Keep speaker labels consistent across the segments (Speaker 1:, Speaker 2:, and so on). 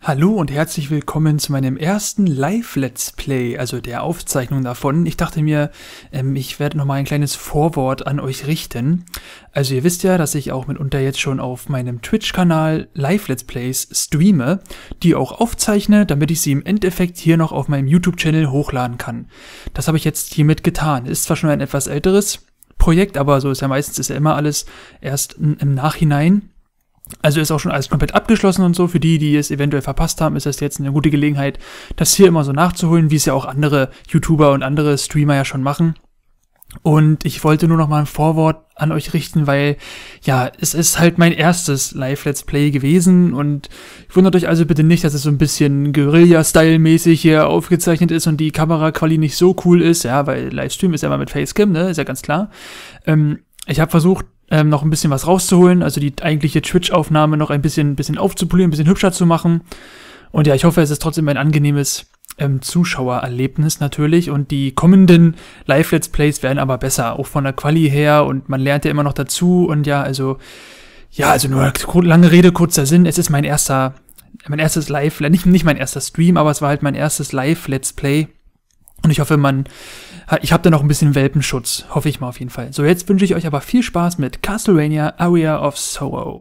Speaker 1: Hallo und herzlich willkommen zu meinem ersten Live-Let's Play, also der Aufzeichnung davon. Ich dachte mir, ich werde nochmal ein kleines Vorwort an euch richten. Also ihr wisst ja, dass ich auch mitunter jetzt schon auf meinem Twitch-Kanal Live-Let's Plays streame, die auch aufzeichne, damit ich sie im Endeffekt hier noch auf meinem YouTube-Channel hochladen kann. Das habe ich jetzt hiermit getan. Ist zwar schon ein etwas älteres Projekt, aber so ist ja meistens ist ja immer alles erst im Nachhinein. Also ist auch schon alles komplett abgeschlossen und so. Für die, die es eventuell verpasst haben, ist das jetzt eine gute Gelegenheit, das hier immer so nachzuholen, wie es ja auch andere YouTuber und andere Streamer ja schon machen. Und ich wollte nur noch mal ein Vorwort an euch richten, weil, ja, es ist halt mein erstes Live-Let's Play gewesen und wundert euch also bitte nicht, dass es so ein bisschen Guerilla-Style-mäßig hier aufgezeichnet ist und die Kameraqualität nicht so cool ist, ja, weil Livestream ist ja immer mit Facecam, ne, ist ja ganz klar. Ich habe versucht, noch ein bisschen was rauszuholen, also die eigentliche Twitch-Aufnahme noch ein bisschen aufzupolieren, ein bisschen hübscher zu machen. Und ja, ich hoffe, es ist trotzdem ein angenehmes Zuschauererlebnis natürlich. Und die kommenden Live-Let's Plays werden aber besser, auch von der Quali her. Und man lernt ja immer noch dazu. Und ja, also nur lange Rede, kurzer Sinn. Es ist mein erstes Live, nicht mein erster Stream, aber es war halt mein erstes Live-Let's Play. Und ich hoffe, ich habe da noch ein bisschen Welpenschutz. Hoffe ich mal auf jeden Fall. So, jetzt wünsche ich euch aber viel Spaß mit Castlevania Aria of Sorrow.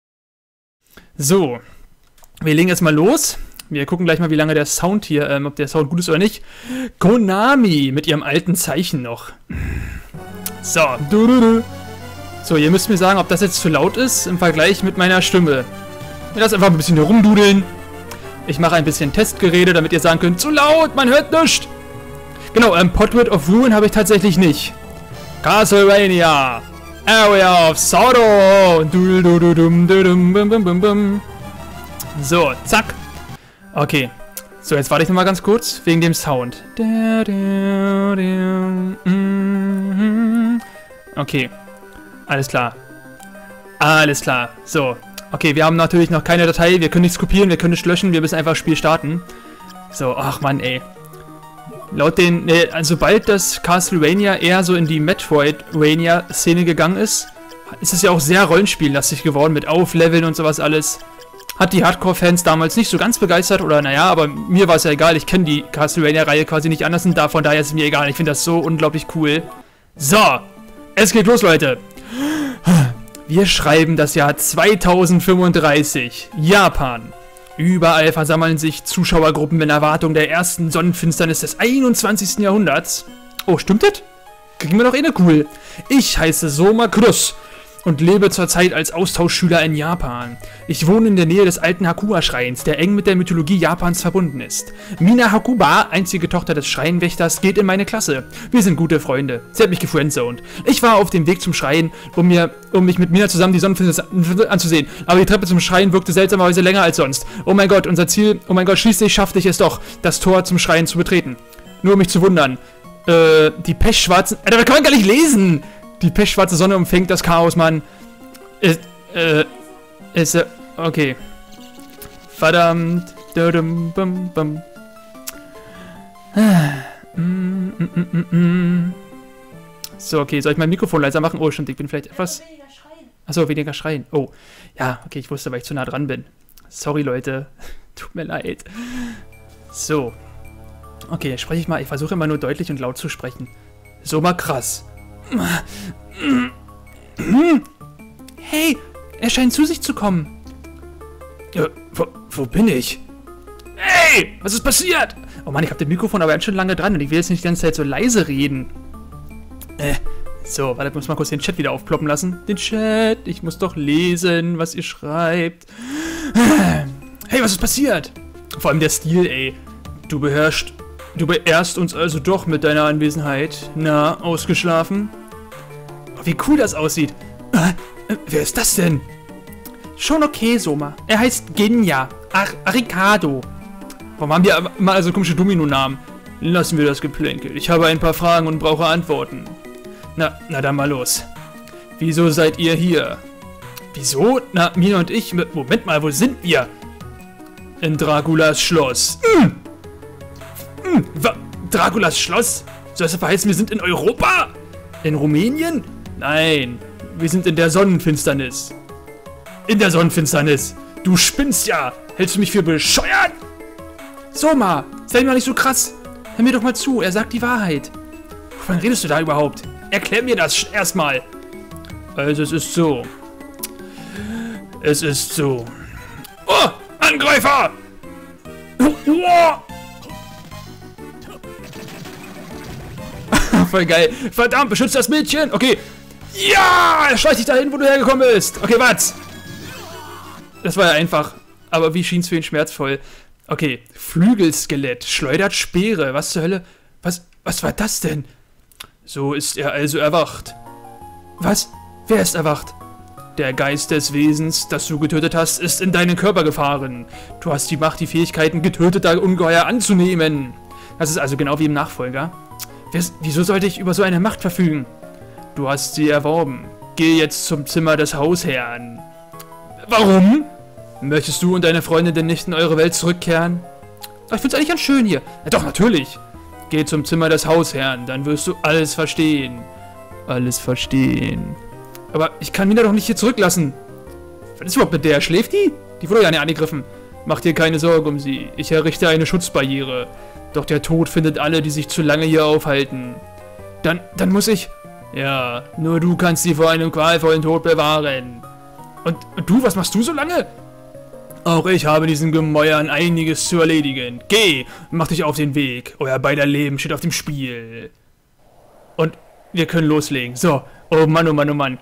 Speaker 1: So, wir legen jetzt mal los. Wir gucken gleich mal, wie lange der Sound hier, ob der Sound gut ist oder nicht. Konami mit ihrem alten Zeichen noch. So. So, ihr müsst mir sagen, ob das jetzt zu laut ist im Vergleich mit meiner Stimme. Ich lasse einfach ein bisschen hier rumdudeln. Ich mache ein bisschen Testgerede, damit ihr sagen könnt, zu laut, man hört nichts. Genau, Portrait of Ruin habe ich tatsächlich nicht. Castlevania Aria of Sorrow. So, zack. Okay. So, jetzt warte ich nochmal ganz kurz, wegen dem Sound. Okay. Alles klar. Alles klar. So. Okay, wir haben natürlich noch keine Datei, wir können nichts kopieren, wir können nicht löschen, wir müssen einfach das Spiel starten. So, ach Mann, ey. Laut den, sobald das Castlevania eher so in die Metroidvania-Szene gegangen ist es ja auch sehr rollenspiellastig geworden mit Aufleveln und sowas alles. Hat die Hardcore-Fans damals nicht so ganz begeistert oder naja, aber mir war es ja egal, ich kenne die Castlevania-Reihe quasi nicht anders und von daher ist es mir egal, ich finde das so unglaublich cool. So, es geht los, Leute. Wir schreiben das Jahr 2035, Japan. Überall versammeln sich Zuschauergruppen in Erwartung der ersten Sonnenfinsternis des 21. Jahrhunderts. Oh, stimmt das? Kriegen wir noch eine cool. Ich heiße Soma Cruz und lebe zurzeit als Austauschschüler in Japan. Ich wohne in der Nähe des alten Hakuba-Schreins, der eng mit der Mythologie Japans verbunden ist. Mina Hakuba, einzige Tochter des Schreinwächters, geht in meine Klasse. Wir sind gute Freunde. Sie hat mich gefriendzoned. Ich war auf dem Weg zum Schrein, um mich mit Mina zusammen die Sonnenfinsternis anzusehen. Aber die Treppe zum Schrein wirkte seltsamerweise länger als sonst. Oh mein Gott, unser Ziel, oh mein Gott, schließlich schaffte ich es doch, das Tor zum Schrein zu betreten. Nur um mich zu wundern. Die pechschwarzen... Alter, das kann man gar nicht lesen! Die pechschwarze Sonne umfängt das Chaos, Mann. Okay. Verdammt. So, okay. Soll ich mein Mikrofon leiser machen? Oh, stimmt. Ich bin vielleicht etwas... Achso, weniger schreien. Oh. Ja, okay. Ich wusste, weil ich zu nah dran bin. Sorry, Leute. Tut mir leid. So. Okay, spreche ich mal. Ich versuche immer nur deutlich und laut zu sprechen. So mal krass. Hey, er scheint zu sich zu kommen. Wo bin ich? Hey, was ist passiert? Oh Mann, ich habe das Mikrofon aber ganz schön lange dran und ich will jetzt nicht die ganze Zeit so leise reden. So, warte, ich muss mal kurz den Chat wieder aufploppen lassen. Den Chat, ich muss doch lesen, was ihr schreibt. Hey, was ist passiert? Vor allem der Stil, ey. Du beehrst uns also doch mit deiner Anwesenheit. Na, ausgeschlafen? Oh, wie cool das aussieht. Wer ist das denn? Schon okay, Soma. Er heißt Genya. Arikado. Warum haben die immer so komische Domino-Namen? Lassen wir das Geplänkel. Ich habe ein paar Fragen und brauche Antworten. Na dann mal los. Wieso seid ihr hier? Wieso? Na, Mina und ich... Moment mal, wo sind wir? In Draculas Schloss. Draculas Schloss? Soll das verheißen, wir sind in Europa? In Rumänien? Nein, wir sind in der Sonnenfinsternis. In der Sonnenfinsternis. Du spinnst ja! Hältst du mich für bescheuert? Soma, sei mal nicht so krass. Hör mir doch mal zu, er sagt die Wahrheit. Wovon redest du da überhaupt? Erklär mir das erstmal. Also es ist so. Es ist so. Oh, Angreifer! Oh. Voll geil. Verdammt, beschützt das Mädchen. Okay. Ja, er schleicht dich dahin, wo du hergekommen bist. Okay, was? Das war ja einfach. Aber wie schien es für ihn schmerzvoll? Okay, Flügelskelett, schleudert Speere. Was zur Hölle? Was war das denn? So ist er also erwacht. Was? Wer ist erwacht? Der Geist des Wesens, das du getötet hast, ist in deinen Körper gefahren. Du hast die Macht, die Fähigkeiten getöteter Ungeheuer anzunehmen. Das ist also genau wie im Nachfolger. Wieso sollte ich über so eine Macht verfügen? Du hast sie erworben. Geh jetzt zum Zimmer des Hausherrn. Warum? Möchtest du und deine Freundin denn nicht in eure Welt zurückkehren? Ich find's eigentlich ganz schön hier. Ja, doch, natürlich. Geh zum Zimmer des Hausherrn, dann wirst du alles verstehen. Alles verstehen. Aber ich kann Mina doch nicht hier zurücklassen. Was ist überhaupt mit der? Schläft die? Die wurde ja nicht angegriffen. Mach dir keine Sorge um sie. Ich errichte eine Schutzbarriere. Doch der Tod findet alle, die sich zu lange hier aufhalten. Dann muss ich... Ja, nur du kannst sie vor einem qualvollen Tod bewahren. Und du, was machst du so lange? Auch ich habe diesen Gemäuern einiges zu erledigen. Geh, mach dich auf den Weg. Euer beider Leben steht auf dem Spiel. Und wir können loslegen. So, oh Mann, oh Mann, oh Mann.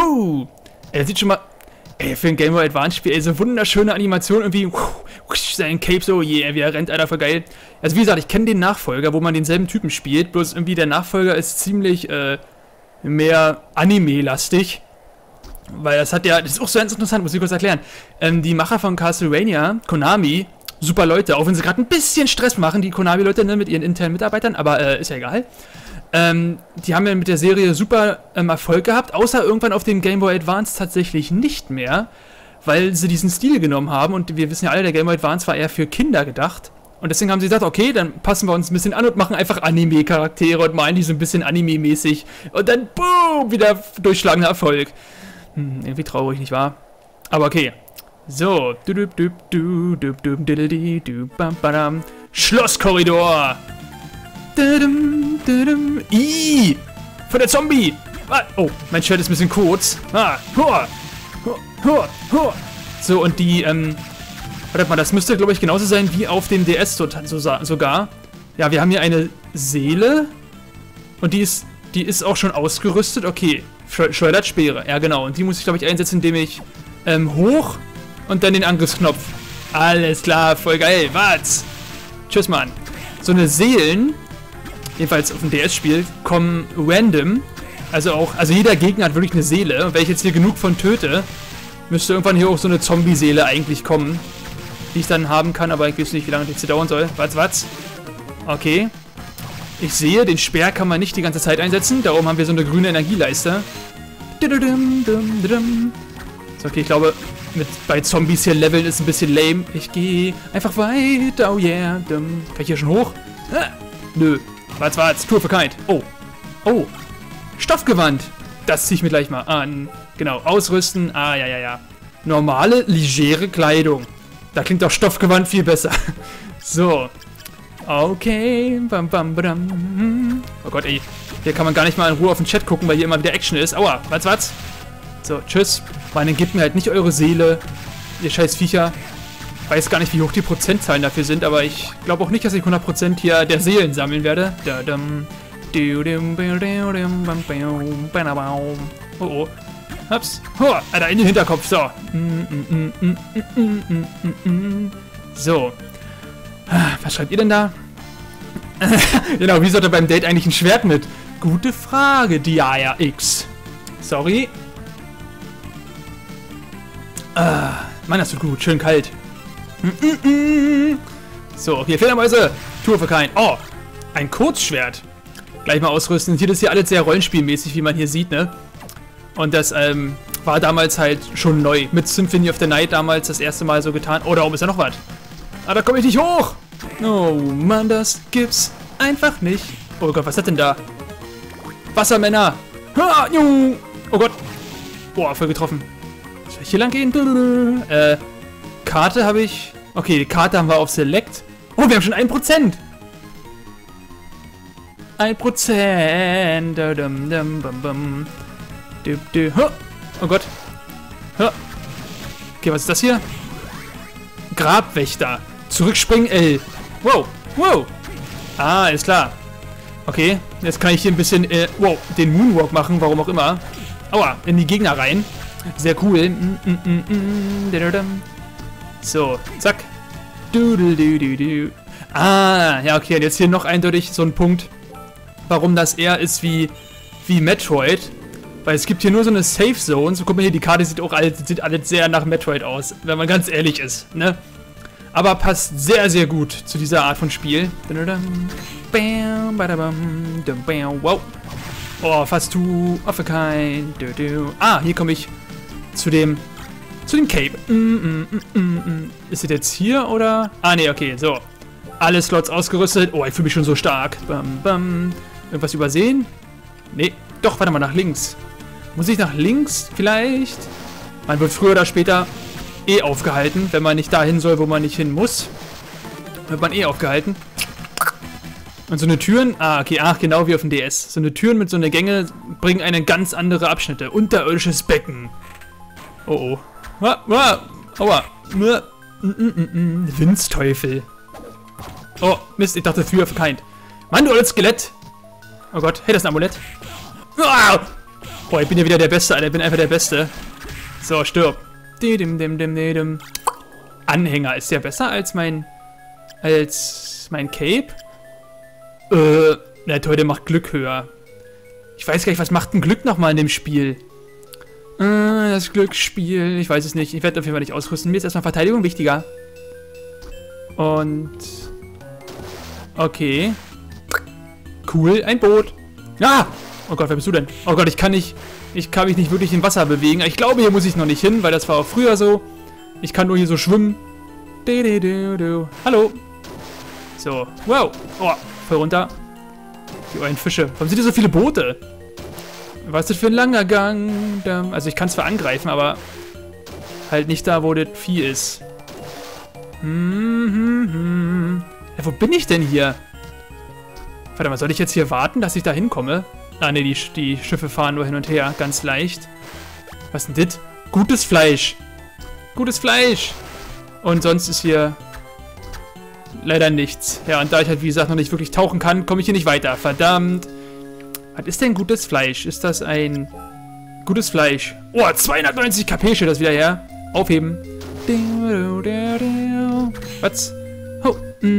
Speaker 1: Er sieht schon mal... Ey, für ein Game Boy Advance Spiel, ey, so wunderschöne Animation irgendwie. Sein Cape so, yeah, wie er rennt, Alter, voll geil. Also wie gesagt, ich kenne den Nachfolger, wo man denselben Typen spielt. Bloß irgendwie der Nachfolger ist ziemlich, mehr Anime-lastig. Weil das ist auch so ganz interessant, muss ich kurz erklären. Die Macher von Castlevania, Konami, super Leute, auch wenn sie gerade ein bisschen Stress machen, die Konami-Leute, ne, mit ihren internen Mitarbeitern, aber ist ja egal. Die haben ja mit der Serie super Erfolg gehabt, außer irgendwann auf dem Game Boy Advance tatsächlich nicht mehr, weil sie diesen Stil genommen haben und wir wissen ja alle, der Game Boy Advance war eher für Kinder gedacht. Und deswegen haben sie gesagt, okay, dann passen wir uns ein bisschen an und machen einfach Anime-Charaktere und malen die so ein bisschen Anime-mäßig. Und dann, boom, wieder durchschlagender Erfolg. Irgendwie traurig, nicht wahr? Aber okay. So. Schlosskorridor. Ih, von der Zombie. Oh, mein Schwert ist ein bisschen kurz. So, und die, warte mal, das müsste, glaube ich, genauso sein wie auf dem DS sogar. Ja, wir haben hier eine Seele. Und die ist auch schon ausgerüstet. Okay, schleudert Speere. Ja, genau. Und die muss ich, glaube ich, einsetzen, indem ich hoch und dann den Angriffsknopf. Alles klar, voll geil. Was? Tschüss, Mann. So eine Seelen, jedenfalls auf dem DS-Spiel, kommen random. Also jeder Gegner hat wirklich eine Seele. Und wenn ich jetzt hier genug von töte, müsste irgendwann hier auch so eine Zombie-Seele eigentlich kommen. Die ich dann haben kann, aber ich weiß nicht, wie lange das hier dauern soll. Was? Okay. Ich sehe, den Speer kann man nicht die ganze Zeit einsetzen. Darum haben wir so eine grüne Energieleiste. So, okay, ich glaube, bei Zombies hier leveln ist ein bisschen lame. Ich gehe einfach weiter. Oh yeah. Kann ich hier schon hoch? Nö. Was? Tour für Kind. Oh. Stoffgewand. Das ziehe ich mir gleich mal an. Genau, ausrüsten. Ja. Normale, legere Kleidung. Da klingt doch Stoffgewand viel besser. So. Okay. Oh Gott, ey. Hier kann man gar nicht mal in Ruhe auf den Chat gucken, weil hier immer wieder Action ist. Aua, was? So, tschüss. Meine, gebt mir halt nicht eure Seele. Ihr scheiß Viecher. Weiß gar nicht, wie hoch die Prozentzahlen dafür sind, aber ich glaube auch nicht, dass ich 100% hier der Seelen sammeln werde. Oh. Ups. Alter, in den Hinterkopf. So. So. Was schreibt ihr denn da? Genau, wie sollte beim Date eigentlich ein Schwert mit? Gute Frage, Diaya X. Sorry. Mann, das tut gut. Schön kalt. So, hier Fledermäuse. Tour für keinen. Oh, ein Kurzschwert. Gleich mal ausrüsten. Hier ist hier alles sehr rollenspielmäßig, wie man hier sieht, ne? Und das war damals halt schon neu. Mit Symphony of the Night damals das erste Mal so getan. Oh, da oben ist ja noch was. Ah, da komme ich nicht hoch. Oh Mann, das gibt's einfach nicht. Oh Gott, was ist das denn da? Wassermänner. Oh Gott. Boah, voll getroffen. Soll ich hier lang gehen? Karte habe ich... Okay, die Karte haben wir auf Select. Oh, wir haben schon 1%. 1%. Oh Gott. Okay, was ist das hier? Grabwächter. Zurückspringen L. Wow. Wow. Ah, alles klar. Okay, jetzt kann ich hier ein bisschen, wow, den Moonwalk machen, warum auch immer. Aua, in die Gegner rein. Sehr cool. So, zack. Ah, ja, okay, und jetzt hier noch eindeutig so ein Punkt, warum das eher ist wie Metroid. Weil es gibt hier nur so eine Safe Zone. So, guck mal hier, die Karte sieht alles sehr nach Metroid aus, wenn man ganz ehrlich ist, ne? Aber passt sehr, sehr gut zu dieser Art von Spiel. Wow. Oh, fast two of a kind. Ah, hier komme ich zu dem Cape. Ist es jetzt hier oder? Ah, nee, okay, so. Alle Slots ausgerüstet. Oh, ich fühle mich schon so stark. Irgendwas übersehen? Nee, doch, warte mal, nach links. Muss ich nach links vielleicht? Man wird früher oder später aufgehalten, wenn man nicht dahin soll, wo man nicht hin muss. Wird man aufgehalten. Und so eine Türen, okay, genau wie auf dem DS. So eine Türen mit so einer Gänge bringen einen ganz andere Abschnitte. Unterirdisches Becken. Oh, oh. Aua. Windsteufel. Oh, Mist, ich dachte Three of a Kind. Mann, du altes Skelett. Oh Gott, hey, das ist ein Amulett. Boah, ich bin ja wieder der Beste, Alter. Ich bin einfach der Beste. So, stirb. Anhänger. Ist der besser als mein Cape? Na toll, der macht Glück höher. Ich weiß gar nicht, was macht ein Glück nochmal in dem Spiel? Das Glücksspiel. Ich weiß es nicht. Ich werde auf jeden Fall nicht ausrüsten. Mir ist erstmal Verteidigung wichtiger. Und... Okay. Cool, ein Boot. Ah! Oh Gott, wer bist du denn? Oh Gott, ich kann mich nicht wirklich im Wasser bewegen. Ich glaube, hier muss ich noch nicht hin, weil das war auch früher so. Ich kann nur hier so schwimmen. Hallo. So, wow. Oh, voll runter. Die ollen Fische. Warum sind hier so viele Boote? Was ist das für ein langer Gang? Also ich kann zwar angreifen, aber halt nicht da, wo das Vieh ist. Ja, wo bin ich denn hier? Warte mal, soll ich jetzt hier warten, dass ich da hinkomme? Ah, ne, die Schiffe fahren nur hin und her. Ganz leicht. Was ist denn das? Gutes Fleisch. Gutes Fleisch. Und sonst ist hier leider nichts. Ja, und da ich halt, wie gesagt, noch nicht wirklich tauchen kann, komme ich hier nicht weiter. Verdammt. Was ist denn gutes Fleisch? Ist das ein gutes Fleisch? Oh, 290 KP steht das wieder her. Aufheben. Was? Oh.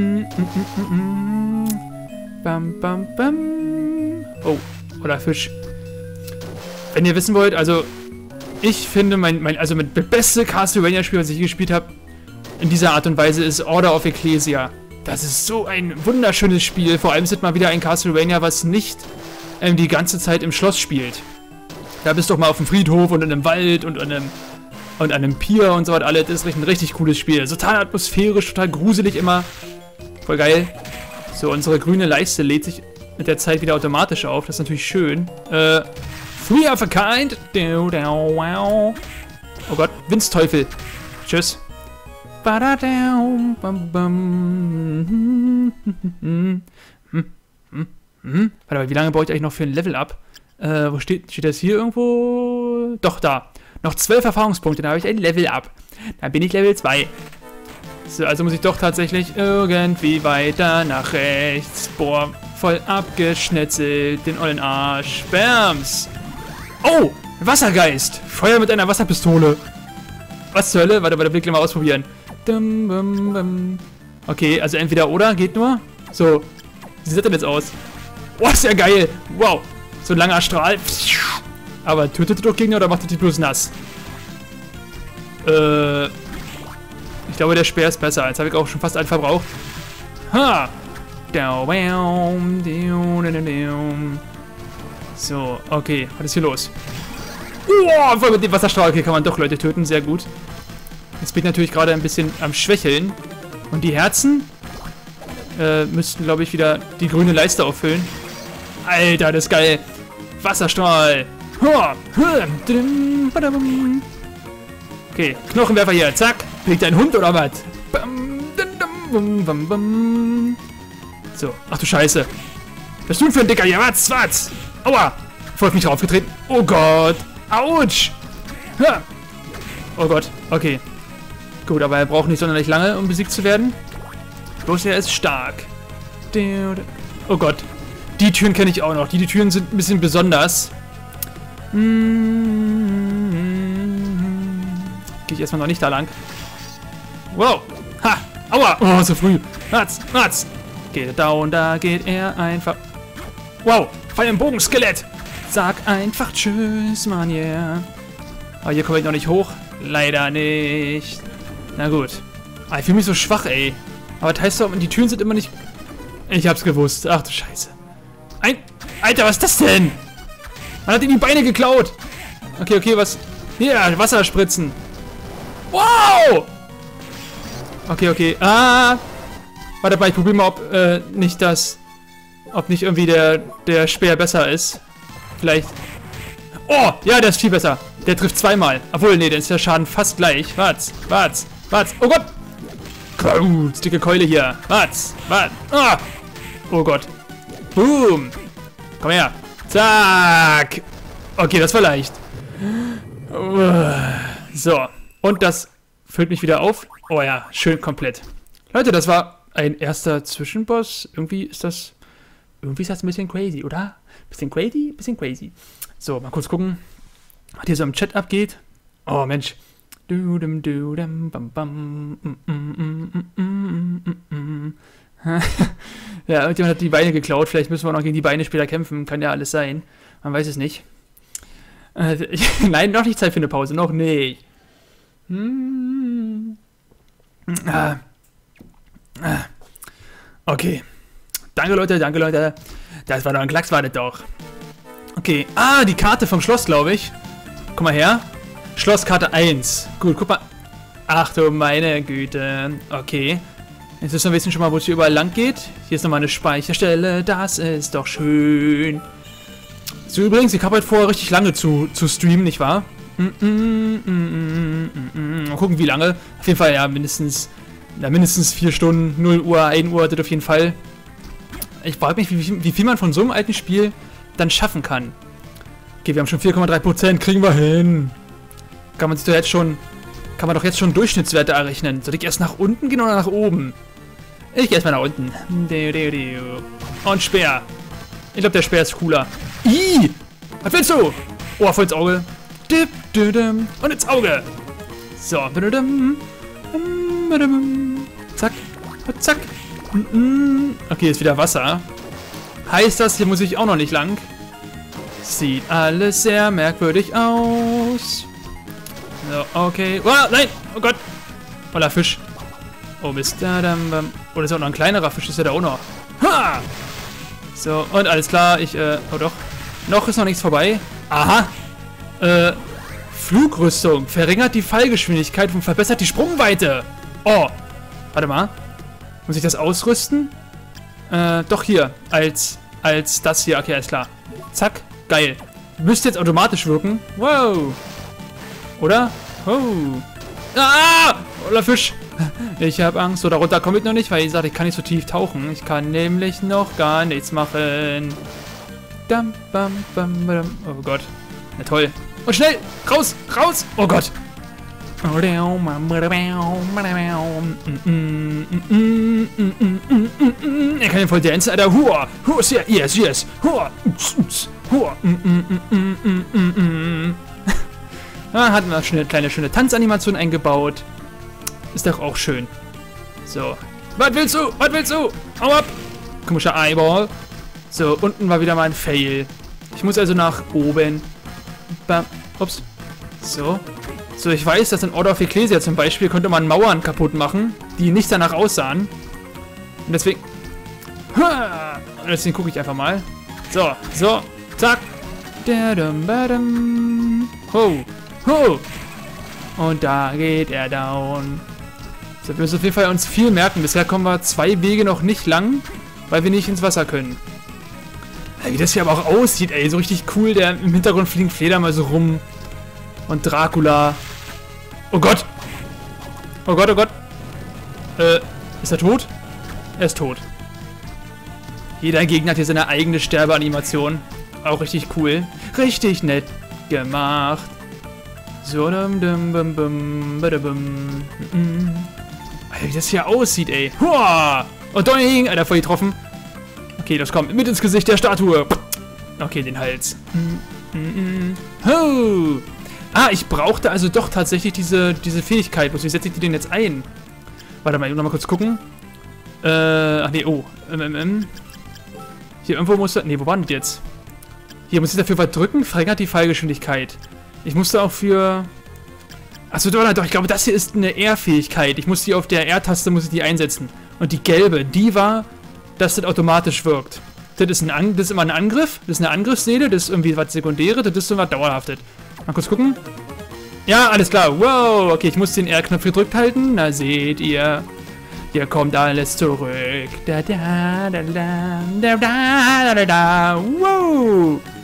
Speaker 1: Bam, bam, bam. Oh, oder Fisch. Wenn ihr wissen wollt, also ich finde also das beste Castlevania-Spiel, was ich je gespielt habe, in dieser Art und Weise ist Order of Ecclesia. Das ist so ein wunderschönes Spiel. Vor allem ist es mal wieder ein Castlevania, was nicht die ganze Zeit im Schloss spielt. Da bist du doch mal auf dem Friedhof und in einem Wald und an einem Pier und so was alles. Das ist ein richtig cooles Spiel. Total atmosphärisch, total gruselig immer. Voll geil. So, unsere grüne Leiste lädt sich mit der Zeit wieder automatisch auf. Das ist natürlich schön. Three of a Kind. Oh Gott, Windsteufel. Tschüss. Warte mal, wie lange brauche ich eigentlich noch für ein Level up? Wo steht das hier irgendwo? Doch, da. Noch 12 Erfahrungspunkte, dann habe ich ein Level up. Dann bin ich Level 2. So, also muss ich doch tatsächlich irgendwie weiter nach rechts. Boah, voll abgeschnetzelt. Den ollen Arsch. Bams. Oh, Wassergeist. Feuer mit einer Wasserpistole. Was zur Hölle? Warte, will ich mal ausprobieren. Okay, also entweder oder, geht nur. So, wie sieht das denn jetzt aus? Oh, ist ja geil. Wow, so ein langer Strahl. Aber tötet ihr doch Gegner oder macht ihr die bloß nass? Ich glaube, der Speer ist besser. Jetzt habe ich auch schon fast einen verbraucht. Ha! So, okay. Was ist hier los? Oh, voll mit dem Wasserstrahl. Okay, kann man doch Leute töten. Sehr gut. Jetzt bin ich natürlich gerade ein bisschen am Schwächeln. Und die Herzen müssten, glaube ich, wieder die grüne Leiste auffüllen. Alter, das ist geil. Wasserstrahl. Okay, Knochenwerfer hier. Zack. Liegt ein Hund oder was? So, ach du Scheiße. Was ist du denn für ein Dicker hier? Was? Aua! Voll auf mich draufgetreten. Oh Gott. Autsch. Ha. Oh Gott. Okay. Gut, aber er braucht nicht sonderlich lange, um besiegt zu werden. Bloß er ist stark. Oh Gott. Die Türen kenne ich auch noch. Die Türen sind ein bisschen besonders. Gehe ich erstmal noch nicht da lang. Wow. Ha. Aua. Oh, so früh. Ratz. Geht er down, da geht er einfach. Wow. Feuer im Bogen, Skelett. Sag einfach tschüss, Mann, yeah. Aber hier komme ich noch nicht hoch. Leider nicht. Na gut. Ah, ich fühle mich so schwach, ey. Aber das heißt doch, die Türen sind immer nicht... Ich hab's gewusst. Ach du Scheiße. Alter, was ist das denn? Man hat ihm die Beine geklaut. Okay, was... Hier, Wasser spritzen. Wow! Okay. Ah! Warte mal, ich probiere mal, ob nicht irgendwie der Speer besser ist. Vielleicht... Oh! Ja, der ist viel besser. Der trifft zweimal. Obwohl, nee, der ist der Schaden fast gleich. Warte. Oh Gott! Dicke Keule hier. Warte. Ah! Oh Gott. Boom! Komm her. Zack! Okay, das war leicht. So. Und das füllt mich wieder auf. Oh ja, schön komplett. Leute, das war ein erster Zwischenboss. Irgendwie ist das ein bisschen crazy, oder? Bisschen crazy. So, mal kurz gucken, was hier so im Chat abgeht. Oh, Mensch. Ja, irgendjemand hat die Beine geklaut. Vielleicht müssen wir noch gegen die Beine später kämpfen. Kann ja alles sein. Man weiß es nicht. Nein, noch nicht Zeit für eine Pause. Noch nicht. Okay. Danke, Leute. Das war doch ein Klacks, war das doch. Okay. Ah, die Karte vom Schloss, glaube ich. Guck mal her. Schlosskarte 1. Gut, guck mal. Ach du meine Güte. Okay. Jetzt wissen wir schon mal, wo es hier überall lang geht. Hier ist nochmal eine Speicherstelle. Das ist doch schön. So, übrigens, ich habe heute vor, richtig lange zu streamen, nicht wahr? Mal gucken, wie lange. Auf jeden Fall, ja, mindestens 4 Stunden, 0 Uhr, 1 Uhr, das auf jeden Fall. Ich frage mich, wie viel man von so einem alten Spiel dann schaffen kann. Okay, wir haben schon 4,3%, kriegen wir hin. Kann man doch jetzt schon Durchschnittswerte errechnen. Soll ich erst nach unten gehen oder nach oben? Ich gehe erstmal nach unten. Und Speer. Ich glaube, der Speer ist cooler. Ih! Was willst du? Oh, voll ins Auge. Und ins Auge. So. Zack. Zack. Okay, ist wieder Wasser. Heißt das, hier muss ich auch noch nicht lang. Sieht alles sehr merkwürdig aus. So, okay. Oh, nein! Oh Gott! Voller Fisch. Oh, Mist. Oh, das ist auch noch ein kleinerer Fisch, ist ja da auch noch. Ha! So, und alles klar. Oh doch. Noch ist noch nichts vorbei. Aha! Flugrüstung. Verringert die Fallgeschwindigkeit und verbessert die Sprungweite. Oh! Warte mal. Muss ich das ausrüsten? Doch hier. Als das hier. Okay, alles klar. Zack. Geil. Müsste jetzt automatisch wirken. Wow! Oder? Oh. Ah! Oder Fisch. Ich habe Angst. So, darunter komme ich noch nicht, weil ich sagte, ich kann nicht so tief tauchen. Ich kann nämlich noch gar nichts machen. Oh Gott. Na toll. Und schnell! Raus! Raus! Oh Gott! Er kann den voll dancen, Alter. Hua! Hua! Yes! Hua! Hua! Hatten wir schon eine kleine schöne Tanzanimation eingebaut. Ist doch auch schön. So. Was willst du? Hau ab! Komischer Eyeball. So, unten war wieder mal ein Fail. Ich muss also nach oben. Bam. Ups. So. So, ich weiß, dass in Order of Ecclesia zum Beispiel konnte man Mauern kaputt machen, die nicht danach aussahen. Und deswegen... Und deswegen gucke ich einfach mal. So. Zack. Ho. Und da geht er down. So, wir müssen auf jeden Fall uns viel merken. Bisher kommen wir 2 Wege noch nicht lang, weil wir nicht ins Wasser können. Wie das hier aber auch aussieht, ey. So richtig cool. Im Hintergrund fliegen Fledermäuse rum. Und Dracula. Oh Gott. Oh Gott, oh Gott. Ist er tot? Er ist tot. Jeder Gegner hat hier seine eigene Sterbeanimation. Auch richtig cool. Richtig nett gemacht. So, Alter, wie das hier aussieht, ey. Hua! Und doing! Alter, voll getroffen. Okay, das kommt mit ins Gesicht der Statue. Okay, den Hals. Ho! Ah, ich brauchte also doch tatsächlich diese Fähigkeit. Wie setze ich die denn jetzt ein? Warte mal, ich muss noch mal kurz gucken. Ach nee, oh. Hier irgendwo musste... Nee, wo war denn das jetzt? Hier muss ich dafür was drücken. Verringert die Fallgeschwindigkeit. Ich musste auch für... Achso, doch, ich glaube, das hier ist eine R-Fähigkeit. Ich muss die auf der R-Taste einsetzen. Und die gelbe, die war, dass das automatisch wirkt. Das ist immer ein Angriff. Das ist eine Angriffsseele. Das ist irgendwie was Sekundäres. Das ist so was Dauerhaftes. Mal kurz gucken. Ja, alles klar. Wow. Okay, ich muss den R-Knopf gedrückt halten. Na, seht ihr. Hier kommt alles zurück. Da, da, da, da, da, da, da, da. Wow.